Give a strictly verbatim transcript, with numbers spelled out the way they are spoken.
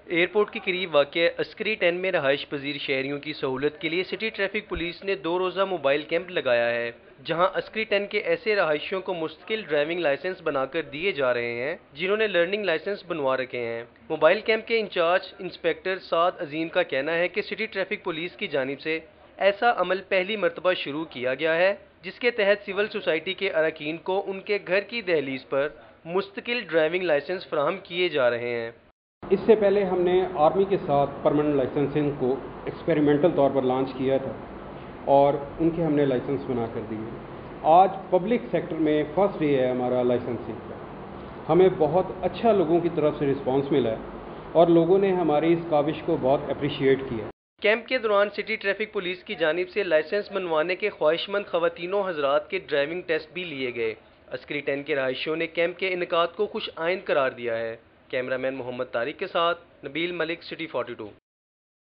Airport کے قریب واقع عسکری ٹین میں رہائش پذیر شہریوں کی سہولت کے لیے سٹی ٹریفک پولیس نے دو روزہ موبائل کیمپ لگایا ہے، جہاں عسکری ٹین کے ایسے رہائشیوں کو مستقل ڈرائیونگ لائسنس بنا کر دیے جا رہے ہیں جنہوں نے لرننگ لائسنس بنوا رکھے ہیں۔ موبائل کیمپ کے انچارج انسپکٹر سعد عظیم کا کہنا ہے کہ سٹی ٹریفک پولیس کی جانب سے ایسا عمل پہلی مرتبہ شروع کیا گیا ہے، جس کے تحت سول سوسائٹی کے اراکین کو ان کے گھر کی دہلیز پر مستقل ڈرائیونگ لائسنس فراہم کیے جا رہے ہیں۔ اس سے پہلے ہم نے آرمی کے ساتھ پرماننٹ لائسنسنگ کو ایکسپیریمنٹل طور پر لانچ کیا تھا اور ان کے ہم نے لائسنس بنا کر دیے۔ آج پبلک سیکٹر میں فرسٹ ڈے ہے ہمارا لائسنسنگ کا۔ ہمیں بہت اچھا لوگوں کی طرف سے رسپانس ملا ہے اور لوگوں نے ہماری اس کاوش کو بہت اپریشیٹ کیا۔ کیمپ کے دوران سٹی ٹریفک پولیس کی جانب سے لائسنس بنوانے کے خواہش مند خواتین و حضرات کے ڈرائیونگ ٹیسٹ بھی لیے گئے۔ عسکری ٹین کے رہائشیوں نے کیمپ کے انعقاد کو خوش آئند قرار دیا ہے۔ کیمرہ مین محمد طارق کے ساتھ Nabeel Malik, city forty to.